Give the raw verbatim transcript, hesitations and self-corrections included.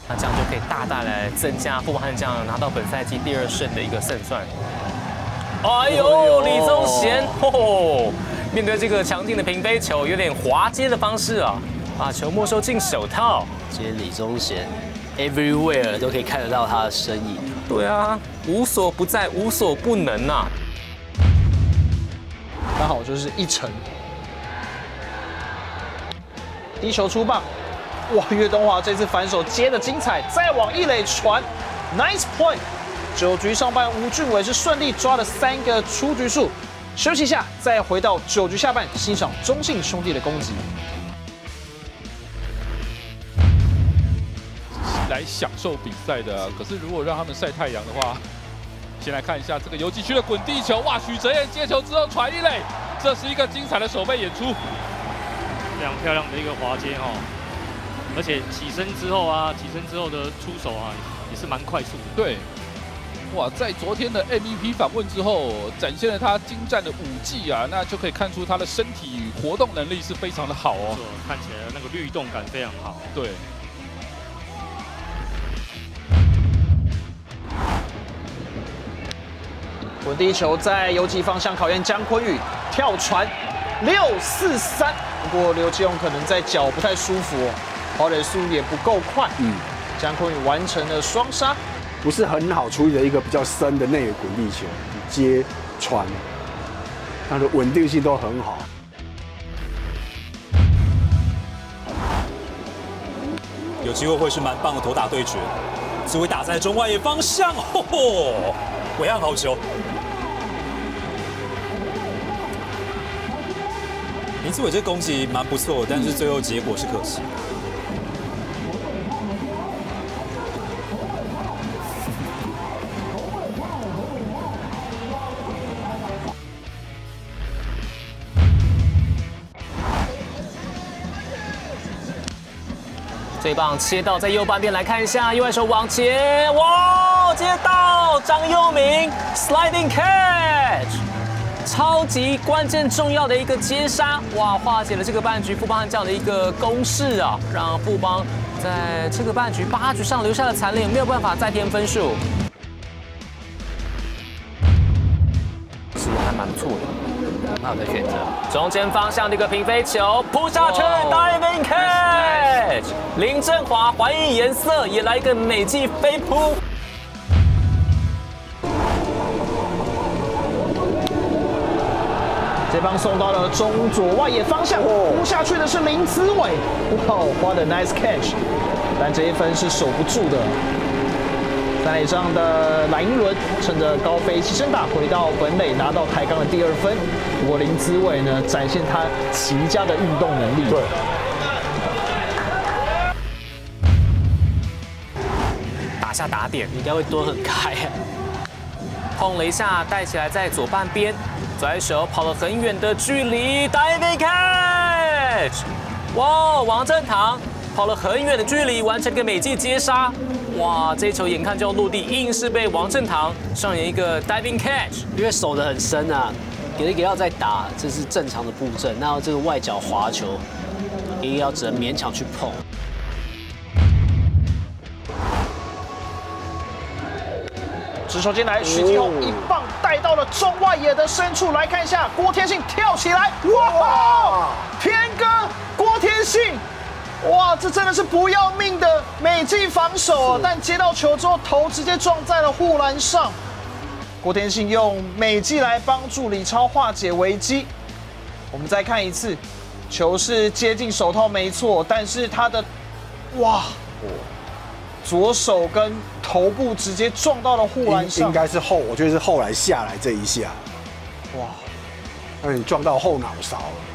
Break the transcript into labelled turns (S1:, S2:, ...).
S1: 那这样就可以大大来增加富邦悍将拿到本赛季第二胜的一个胜算。哎呦，李宗贤，吼！面对这个强劲的平飞球，有点滑接的方式啊，把球没收进手套。
S2: 今天李宗贤 everywhere 都可以看得到他的身影。
S1: 对啊，无所不在，无所不能啊。
S3: 刚好就是一城。低球出棒，哇！岳东华这次反手接的精彩，再往一垒传 ，nice play。九局上半，吴俊伟是顺利抓了三个出局数。休息一下，再回到九局下半，欣赏中信兄弟的攻击。
S4: 来享受比赛的、啊，可是如果让他们晒太阳的话，先来看一下这个游击区的滚地球，哇！许哲彦接球之后传一垒，这是一个精彩的守备演出。
S5: 非常漂亮的一个滑接哦，而且起身之后啊，起身之后的出手啊，也是蛮快速的。
S4: 对，哇，在昨天的 M V P 访问之后，展现了他精湛的武技啊，那就可以看出他的身体与活动能力是非常的好哦。
S5: 看起来那个律动感非常好。
S4: 对。
S3: 滚地球在游击方向考验姜昆宇，跳传六四三。 不过刘基宏可能在脚不太舒服哦，跑垒速度也不够快。嗯，姜昆宇完成了双杀，
S6: 不是很好处理的一个比较深的内野滚地球，接传，它的稳定性都很好。
S7: 有机会会是蛮棒的投打对决，只会打在中外野方向，吼吼，伟岸好球。 林志伟这攻击蛮不错，但是最后结果是可惜。
S1: 这一棒切到在右半边来看一下，右外手往前，哇，接到张佑铭 sliding catch。 超级关键重要的一个接杀，哇，化解了这个半局富邦悍将的一个攻势啊，让富邦在这个半局八局上留下了残垒，没有办法再添分数。其实还蛮不错的，很好的选择。中间方向的一个平飞球扑下去 ，diving catch， 林振华还以颜色，也来一个美技飞扑。
S3: 这棒送到了中左外野方向，扑下去的是林子伟，哇，花的 nice catch， 但这一分是守不住的。三垒上的蓝英伦趁着高飞起身打回到本垒，拿到台钢的第二分。不过林子伟呢，展现他极佳的运动能力。对。
S1: 打下打点，
S2: 应该会多很开啊。
S1: 碰了一下，带起来在左半边。 左手跑了很远的距离 ，diving catch， 哇！王振堂跑了很远的距离，完成个美技接杀，哇！这一球眼看就要落地，硬是被王振堂上演一个 diving catch，
S2: 因为守得很深啊，给了给要再打，这是正常的布阵。那这个外角滑球，也要只能勉强去碰。
S3: 直球进来，许继宏一棒带到了中外野的深处。来看一下，郭天信跳起来，哇！天哥郭天信，哇，这真的是不要命的美技防守，但接到球之后，头直接撞在了护栏上。郭天信用美技来帮助李超化解危机。我们再看一次，球是接近手套没错，但是他的，哇！ 左手跟头部直接撞到了护栏上，
S6: 应该是后，我觉得是后来下来这一下，哇，有点撞到后脑勺了。